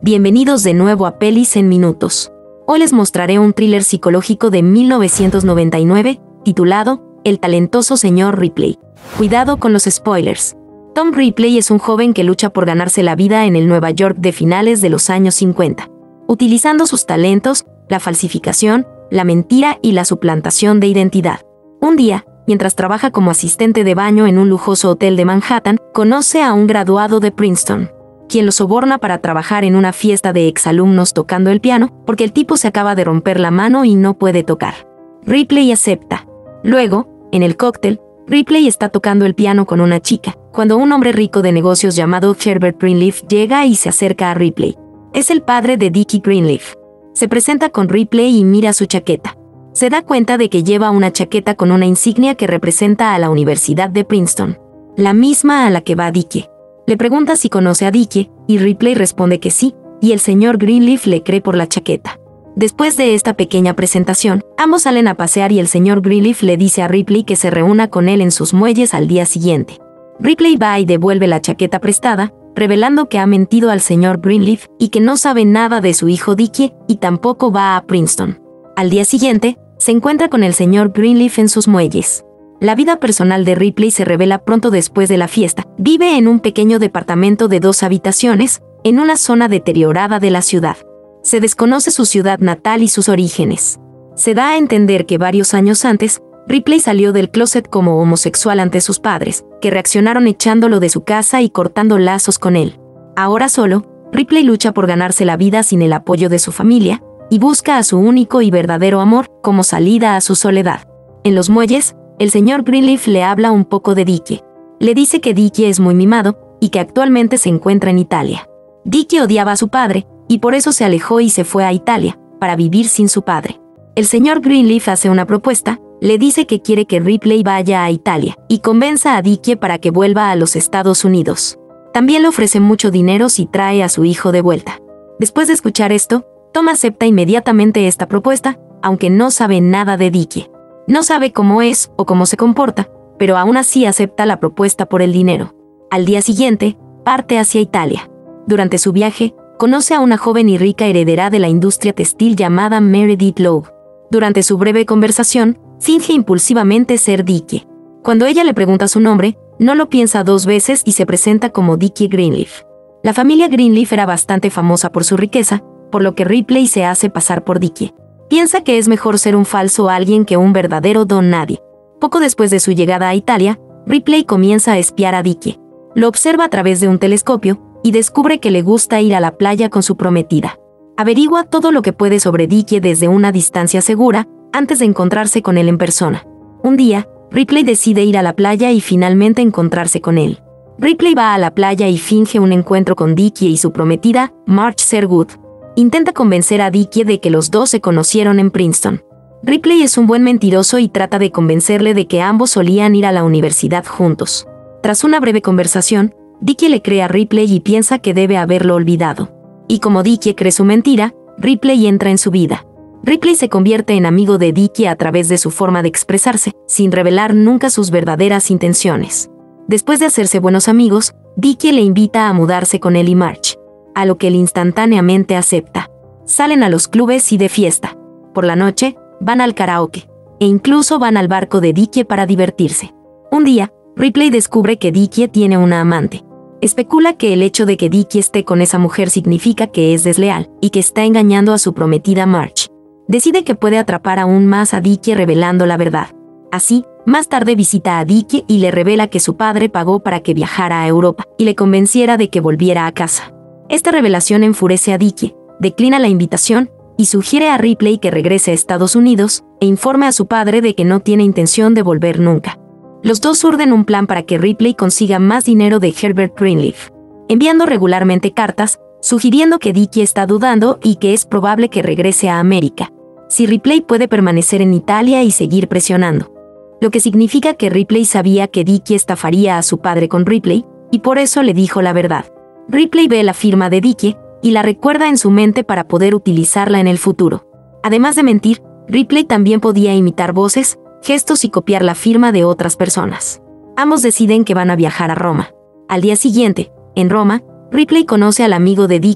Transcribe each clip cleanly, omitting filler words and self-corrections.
Bienvenidos de nuevo a Pelis en Minutos. Hoy les mostraré un thriller psicológico de 1999, titulado El talentoso señor Ripley. Cuidado con los spoilers. Tom Ripley es un joven que lucha por ganarse la vida en el Nueva York de finales de los años 50, utilizando sus talentos, la falsificación, la mentira y la suplantación de identidad. Un día, mientras trabaja como asistente de baño en un lujoso hotel de Manhattan, conoce a un graduado de Princeton, quien lo soborna para trabajar en una fiesta de exalumnos tocando el piano, porque el tipo se acaba de romper la mano y no puede tocar. Ripley acepta. Luego, en el cóctel, Ripley está tocando el piano con una chica, cuando un hombre rico de negocios llamado Herbert Greenleaf llega y se acerca a Ripley. Es el padre de Dickie Greenleaf. Se presenta con Ripley y mira su chaqueta. Se da cuenta de que lleva una chaqueta con una insignia que representa a la Universidad de Princeton, la misma a la que va Dickie. Le pregunta si conoce a Dickie, y Ripley responde que sí, y el señor Greenleaf le cree por la chaqueta. Después de esta pequeña presentación, ambos salen a pasear y el señor Greenleaf le dice a Ripley que se reúna con él en sus muelles al día siguiente. Ripley va y devuelve la chaqueta prestada, revelando que ha mentido al señor Greenleaf y que no sabe nada de su hijo Dickie y tampoco va a Princeton. Al día siguiente, se encuentra con el señor Greenleaf en sus muelles. La vida personal de Ripley se revela pronto después de la fiesta. Vive en un pequeño departamento de 2 habitaciones, en una zona deteriorada de la ciudad. Se desconoce su ciudad natal y sus orígenes. Se da a entender que varios años antes, Ripley salió del closet como homosexual ante sus padres, que reaccionaron echándolo de su casa y cortando lazos con él. Ahora solo, Ripley lucha por ganarse la vida sin el apoyo de su familia, y busca a su único y verdadero amor como salida a su soledad. En los muelles, el señor Greenleaf le habla un poco de Dickie. Le dice que Dickie es muy mimado y que actualmente se encuentra en Italia. Dickie odiaba a su padre y por eso se alejó y se fue a Italia, para vivir sin su padre. El señor Greenleaf hace una propuesta, le dice que quiere que Ripley vaya a Italia y convenza a Dickie para que vuelva a los Estados Unidos. También le ofrece mucho dinero si trae a su hijo de vuelta. Después de escuchar esto, Tom acepta inmediatamente esta propuesta, aunque no sabe nada de Dickie. No sabe cómo es o cómo se comporta, pero aún así acepta la propuesta por el dinero. Al día siguiente, parte hacia Italia. Durante su viaje, conoce a una joven y rica heredera de la industria textil llamada Meredith Lowe. Durante su breve conversación, finge impulsivamente ser Dickie. Cuando ella le pregunta su nombre, no lo piensa 2 veces y se presenta como Dickie Greenleaf. La familia Greenleaf era bastante famosa por su riqueza, por lo que Ripley se hace pasar por Dickie. Piensa que es mejor ser un falso alguien que un verdadero don nadie. Poco después de su llegada a Italia, Ripley comienza a espiar a Dickie. Lo observa a través de un telescopio y descubre que le gusta ir a la playa con su prometida. Averigua todo lo que puede sobre Dickie desde una distancia segura, antes de encontrarse con él en persona. Un día, Ripley decide ir a la playa y finalmente encontrarse con él. Ripley va a la playa y finge un encuentro con Dickie y su prometida, Marge Sherwood. Intenta convencer a Dickie de que los dos se conocieron en Princeton. Ripley es un buen mentiroso y trata de convencerle de que ambos solían ir a la universidad juntos. Tras una breve conversación, Dickie le cree a Ripley y piensa que debe haberlo olvidado. Y como Dickie cree su mentira, Ripley entra en su vida. Ripley se convierte en amigo de Dickie a través de su forma de expresarse, sin revelar nunca sus verdaderas intenciones. Después de hacerse buenos amigos, Dickie le invita a mudarse con él y Marge, a lo que él instantáneamente acepta. Salen a los clubes y de fiesta. Por la noche, van al karaoke, e incluso van al barco de Dickie para divertirse. Un día, Ripley descubre que Dickie tiene una amante. Especula que el hecho de que Dickie esté con esa mujer significa que es desleal, y que está engañando a su prometida Marge. Decide que puede atrapar aún más a Dickie revelando la verdad. Así, más tarde visita a Dickie y le revela que su padre pagó para que viajara a Europa, y le convenciera de que volviera a casa. Esta revelación enfurece a Dickie, declina la invitación y sugiere a Ripley que regrese a Estados Unidos e informe a su padre de que no tiene intención de volver nunca. Los dos urden un plan para que Ripley consiga más dinero de Herbert Greenleaf, enviando regularmente cartas, sugiriendo que Dickie está dudando y que es probable que regrese a América, si Ripley puede permanecer en Italia y seguir presionando. Lo que significa que Ripley sabía que Dickie estafaría a su padre con Ripley, y por eso le dijo la verdad. Ripley ve la firma de Dickie y la recuerda en su mente para poder utilizarla en el futuro. Además de mentir, Ripley también podía imitar voces, gestos y copiar la firma de otras personas. Ambos deciden que van a viajar a Roma. Al día siguiente, en Roma, Ripley conoce al amigo de Dickie,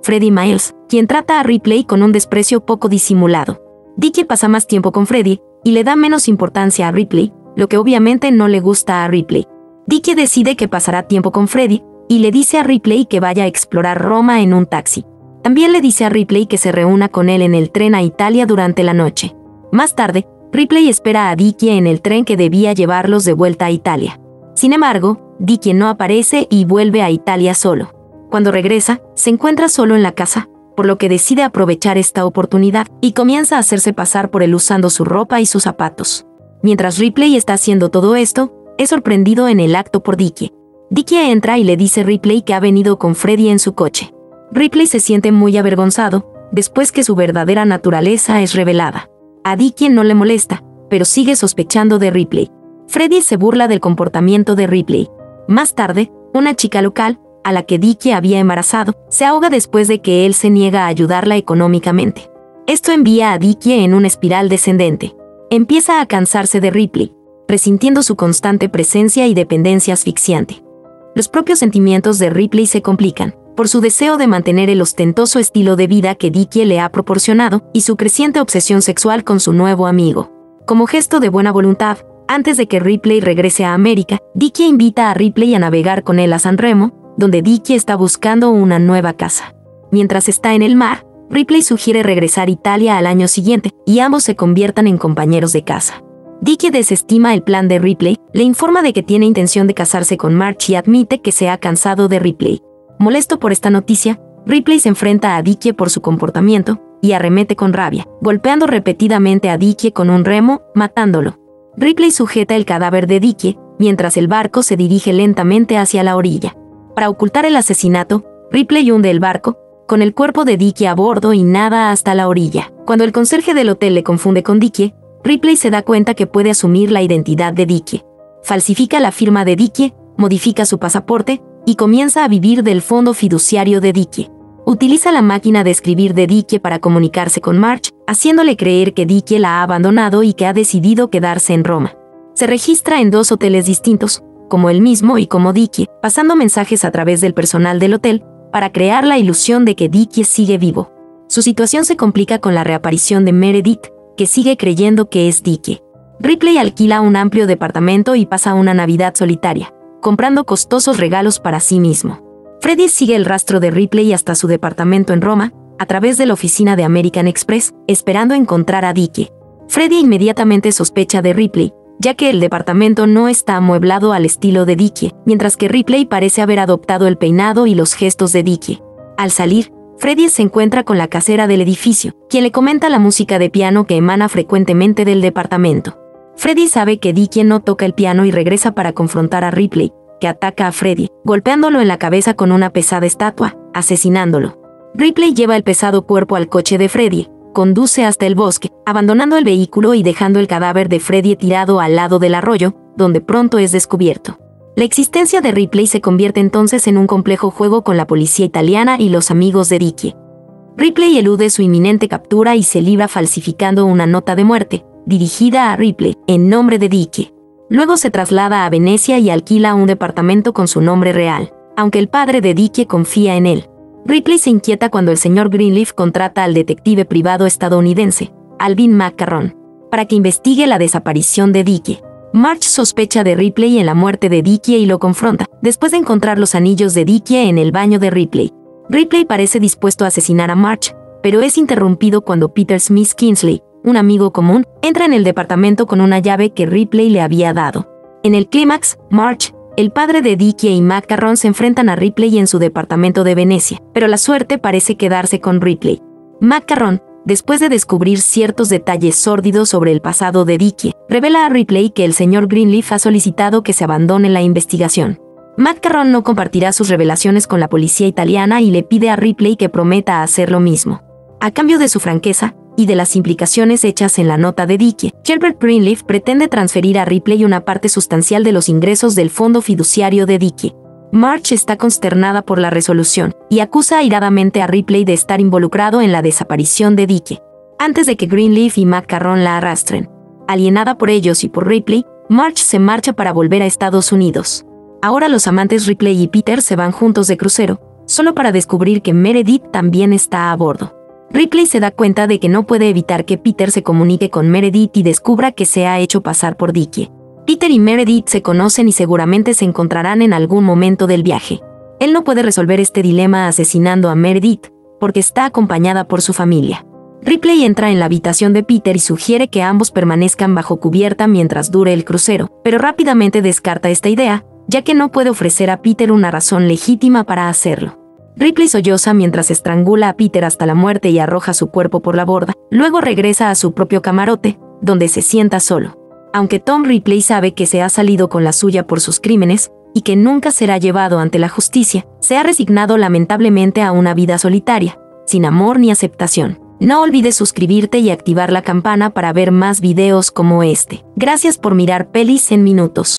Freddie Miles, quien trata a Ripley con un desprecio poco disimulado. Dickie pasa más tiempo con Freddie y le da menos importancia a Ripley, lo que obviamente no le gusta a Ripley. Dickie decide que pasará tiempo con Freddie y le dice a Ripley que vaya a explorar Roma en un taxi. También le dice a Ripley que se reúna con él en el tren a Italia durante la noche. Más tarde, Ripley espera a Dickie en el tren que debía llevarlos de vuelta a Italia. Sin embargo, Dickie no aparece y vuelve a Italia solo. Cuando regresa, se encuentra solo en la casa, por lo que decide aprovechar esta oportunidad y comienza a hacerse pasar por él usando su ropa y sus zapatos. Mientras Ripley está haciendo todo esto, es sorprendido en el acto por Dickie. Dickie entra y le dice a Ripley que ha venido con Freddie en su coche. Ripley se siente muy avergonzado, después que su verdadera naturaleza es revelada. A Dickie no le molesta, pero sigue sospechando de Ripley. Freddie se burla del comportamiento de Ripley. Más tarde, una chica local, a la que Dickie había embarazado, se ahoga después de que él se niega a ayudarla económicamente. Esto envía a Dickie en una espiral descendente. Empieza a cansarse de Ripley, resintiendo su constante presencia y dependencia asfixiante. Los propios sentimientos de Ripley se complican, por su deseo de mantener el ostentoso estilo de vida que Dickie le ha proporcionado y su creciente obsesión sexual con su nuevo amigo. Como gesto de buena voluntad, antes de que Ripley regrese a América, Dickie invita a Ripley a navegar con él a San Remo, donde Dickie está buscando una nueva casa. Mientras está en el mar, Ripley sugiere regresar a Italia al año siguiente y ambos se conviertan en compañeros de casa. Dickie desestima el plan de Ripley, le informa de que tiene intención de casarse con March y admite que se ha cansado de Ripley. Molesto por esta noticia, Ripley se enfrenta a Dickie por su comportamiento y arremete con rabia, golpeando repetidamente a Dickie con un remo, matándolo. Ripley sujeta el cadáver de Dickie, mientras el barco se dirige lentamente hacia la orilla. Para ocultar el asesinato, Ripley hunde el barco, con el cuerpo de Dickie a bordo y nada hasta la orilla. Cuando el conserje del hotel le confunde con Dickie, Ripley se da cuenta que puede asumir la identidad de Dickie. Falsifica la firma de Dickie, modifica su pasaporte y comienza a vivir del fondo fiduciario de Dickie. Utiliza la máquina de escribir de Dickie para comunicarse con March, haciéndole creer que Dickie la ha abandonado y que ha decidido quedarse en Roma. Se registra en 2 hoteles distintos, como él mismo y como Dickie, pasando mensajes a través del personal del hotel para crear la ilusión de que Dickie sigue vivo. Su situación se complica con la reaparición de Meredith, que sigue creyendo que es Dickie. Ripley alquila un amplio departamento y pasa una Navidad solitaria, comprando costosos regalos para sí mismo. Freddie sigue el rastro de Ripley hasta su departamento en Roma, a través de la oficina de American Express, esperando encontrar a Dickie. Freddie inmediatamente sospecha de Ripley, ya que el departamento no está amueblado al estilo de Dickie, mientras que Ripley parece haber adoptado el peinado y los gestos de Dickie. Al salir, Freddie se encuentra con la casera del edificio, quien le comenta la música de piano que emana frecuentemente del departamento. Freddie sabe que Dickie no toca el piano y regresa para confrontar a Ripley, que ataca a Freddie, golpeándolo en la cabeza con una pesada estatua, asesinándolo. Ripley lleva el pesado cuerpo al coche de Freddie, conduce hasta el bosque, abandonando el vehículo y dejando el cadáver de Freddie tirado al lado del arroyo, donde pronto es descubierto. La existencia de Ripley se convierte entonces en un complejo juego con la policía italiana y los amigos de Dickie. Ripley elude su inminente captura y se libra falsificando una nota de muerte, dirigida a Ripley, en nombre de Dickie. Luego se traslada a Venecia y alquila un departamento con su nombre real, aunque el padre de Dickie confía en él. Ripley se inquieta cuando el señor Greenleaf contrata al detective privado estadounidense, Alvin McCarron, para que investigue la desaparición de Dickie. March sospecha de Ripley en la muerte de Dickie y lo confronta, después de encontrar los anillos de Dickie en el baño de Ripley. Ripley parece dispuesto a asesinar a March, pero es interrumpido cuando Peter Smith Kingsley, un amigo común, entra en el departamento con una llave que Ripley le había dado. En el clímax, March, el padre de Dickie y McCarron se enfrentan a Ripley en su departamento de Venecia, pero la suerte parece quedarse con Ripley. McCarron, después de descubrir ciertos detalles sórdidos sobre el pasado de Dickie, revela a Ripley que el señor Greenleaf ha solicitado que se abandone la investigación. McCarron no compartirá sus revelaciones con la policía italiana y le pide a Ripley que prometa hacer lo mismo. A cambio de su franqueza y de las implicaciones hechas en la nota de Dickie, Gilbert Greenleaf pretende transferir a Ripley una parte sustancial de los ingresos del fondo fiduciario de Dickie. March está consternada por la resolución y acusa airadamente a Ripley de estar involucrado en la desaparición de Dickie, antes de que Greenleaf y McCarron la arrastren. Alienada por ellos y por Ripley, March se marcha para volver a Estados Unidos. Ahora los amantes Ripley y Peter se van juntos de crucero, solo para descubrir que Meredith también está a bordo. Ripley se da cuenta de que no puede evitar que Peter se comunique con Meredith y descubra que se ha hecho pasar por Dickie. Peter y Meredith se conocen y seguramente se encontrarán en algún momento del viaje. Él no puede resolver este dilema asesinando a Meredith, porque está acompañada por su familia. Ripley entra en la habitación de Peter y sugiere que ambos permanezcan bajo cubierta mientras dure el crucero, pero rápidamente descarta esta idea, ya que no puede ofrecer a Peter una razón legítima para hacerlo. Ripley solloza mientras estrangula a Peter hasta la muerte y arroja su cuerpo por la borda, luego regresa a su propio camarote, donde se sienta solo. Aunque Tom Ripley sabe que se ha salido con la suya por sus crímenes, y que nunca será llevado ante la justicia, se ha resignado lamentablemente a una vida solitaria, sin amor ni aceptación. No olvides suscribirte y activar la campana para ver más videos como este. Gracias por mirar Pelis en Minutos.